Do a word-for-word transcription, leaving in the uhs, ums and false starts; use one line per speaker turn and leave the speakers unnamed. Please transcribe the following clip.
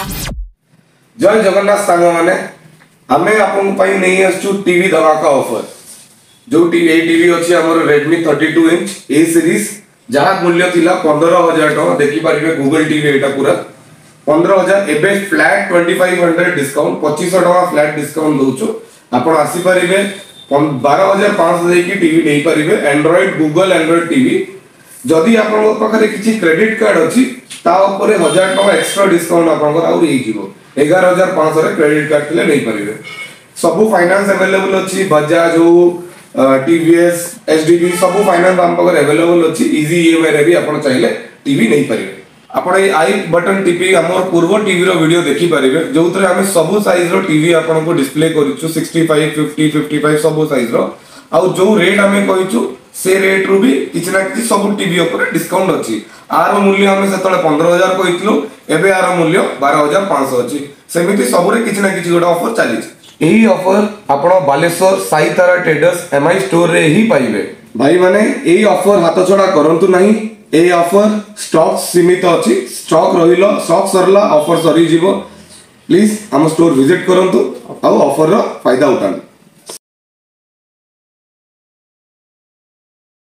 जय जगन्नाथ सांग मैंने आम आपन नहीं आसु टीवी धमाका ऑफर जो टीवी टीवी अच्छी आम Redmi thirty two inch A series जहाँ मूल्य थिला पंद्रह हजार टका देखिपारे गूगल टीवी एटा पूरा पंद्रह हजार एबे flat twenty five hundred discount पच्चीस टका फ्लैट डिस्काउंट दौचु आपड़ आसीपारे बारह हजार पाँच देखिए टीवी नहीं पारे एंड्रॉइड गूगल एंड्रॉइड टीवी जदि आपन पाखे किसी क्रेडिट कार्ड अच्छी हजार टका एक्स्ट्रा डिस्काउंट आप एगार हजार पाँच क्रेडिट कार्ड थे नहीं पारे सब फाइनेंस अवेलेबल अच्छी बजाज हो टीवीएस एचडीबी सब फाइनेंस आम पाखे अवेलेबल अच्छी इजी ईएमआई रे भी आप चाहिए टीवी नहीं पारे आपण ये आई बटन टीपी आम पूर्व टीवी रो वीडियो देखि पारे जो थे आम सब साइज रो टीवी आपन को डिस्प्ले करूछु sixty five fifty fifty five सब साइज रो आउ जो रेट आम कहिछु से रेट रू भी किसी ना किसी सब टीवी ऊपर डिस्काउंट अच्छी आर मूल्य आम से पंद्रह हजार कहूँ एवं आर मूल्य बारह हजार पाँच अच्छी सेमती सबुरे किसी ना किसी गोटे ऑफर चली यही ऑफर आपण Baleswar Sai Tara traders MI store रे ही पाइबे भाई माने यही ऑफर हाथ छड़ा करंतु नहीं ए ऑफर स्टॉक सीमित अच्छी स्टॉक रहिलो स्टॉक सरला ऑफर सरी जीवो प्लीज हम स्टोर विजिट करंतु आ ऑफर रो फायदा उठान।